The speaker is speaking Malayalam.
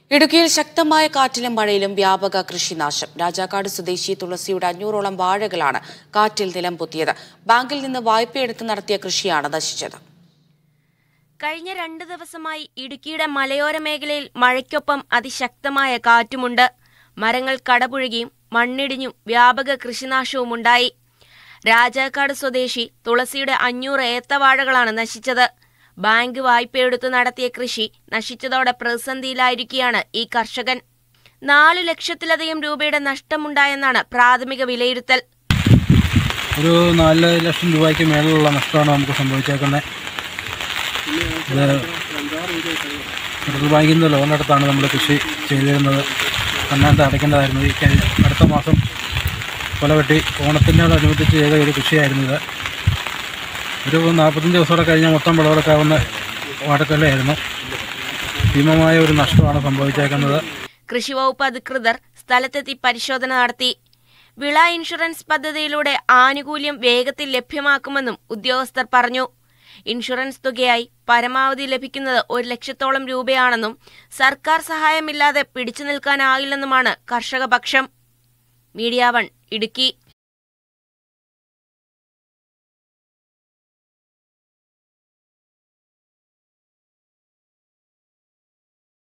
ഇടുക്കിയിൽ ശക്തമായ കാറ്റിലും മഴയിലും വ്യാപക കൃഷിനാശം. രാജാക്കാട് സ്വദേശി തുളസിയുടെ 500ഓളം വാഴകളാണ് കാറ്റിൽ നിലംപൊത്തിയത്. ബാങ്കിൽ നിന്ന് വായ്പയെടുത്ത് നടത്തിയ കൃഷിയാണ് നശിച്ചത്. കഴിഞ്ഞ 2 ദിവസമായി ഇടുക്കിയുടെ മലയോര മേഖലയിൽ മഴയ്ക്കൊപ്പം അതിശക്തമായ കാറ്റുമുണ്ട്. മരങ്ങൾ കടപുഴകിയും മണ്ണിടിഞ്ഞും വ്യാപക കൃഷിനാശവും ഉണ്ടായി. രാജാക്കാട് സ്വദേശി തുളസിയുടെ 500 ഏത്തവാഴകളാണ് നശിച്ചത്. ബാങ്ക് വായ്പയെടുത്ത് നടത്തിയ കൃഷി നശിച്ചതോടെ പ്രതിസന്ധിയിലായിരിക്കുകയാണ് ഈ കർഷകൻ. 4 ലക്ഷത്തിലധികം രൂപയുടെ നഷ്ടമുണ്ടായെന്നാണ് പ്രാഥമിക വിലയിരുത്തൽ. ഒരു 4 ലക്ഷം രൂപയ്ക്ക് മേലുള്ള നഷ്ടമാണ് നമുക്ക് സംഭവിച്ചേക്കുന്നത്. ഫെഡറൽ ബാങ്കിൽ നിന്ന് ലോൺ എടുത്താണ് നമ്മൾ കൃഷി ചെയ്തിരുന്നത്. അന്നാണ്ട് അടയ്ക്കേണ്ടതായിരുന്നു. ഈ അടുത്ത മാസം കൊലവെട്ടി ഓണത്തിനോടനുബന്ധിച്ച് ചെയ്ത ഒരു കൃഷിയായിരുന്നു ഇത്. ഒരു 45 ദിവസത്തോടെ കഴിഞ്ഞാൽ മൊത്തം വിളവെടുക്കാവുന്ന വാഴക്കൊലയായിരുന്നു. ഭീമമായ ഒരു നഷ്ടമാണ് സംഭവിച്ചേക്കുന്നത്. കൃഷിവകുപ്പ് അധികൃതർ സ്ഥലത്തെത്തി പരിശോധന നടത്തി. വിള ഇൻഷുറൻസ് പദ്ധതിയിലൂടെ ആനുകൂല്യം വേഗത്തിൽ ലഭ്യമാക്കുമെന്നും ഉദ്യോഗസ്ഥർ പറഞ്ഞു. ഇൻഷുറൻസ് തുകയായി പരമാവധി ലഭിക്കുന്നത് 1 ലക്ഷത്തോളം രൂപയാണെന്നും സർക്കാർ സഹായമില്ലാതെ പിടിച്ചു നിൽക്കാനാകില്ലെന്നുമാണ് കർഷക പക്ഷം. മീഡിയ 1 ഇടുക്കി.